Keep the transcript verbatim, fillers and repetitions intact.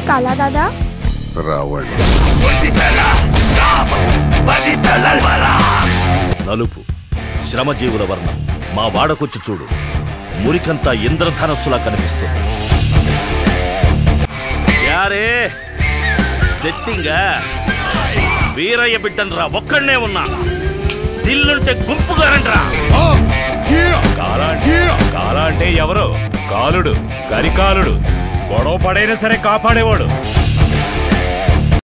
కాలా దాదా రావణ్ నలుపు శ్రమజీవుల వర్ణం మా వాడకొచ్చి చూడు మురికంతా ఇంద్రధనస్సులా కనిపిస్తుంది. యారే సెట్టింగా వీరయ్య బిడ్డనరా ఒక్కడనే ఉన్నా దిల్లుంటే గుంపుగా రండ్రా. కాలా అంటే ఎవరు? కాలుడు కరికాలుడు గొడవ పడైనా సరే కాపాడేవాడు.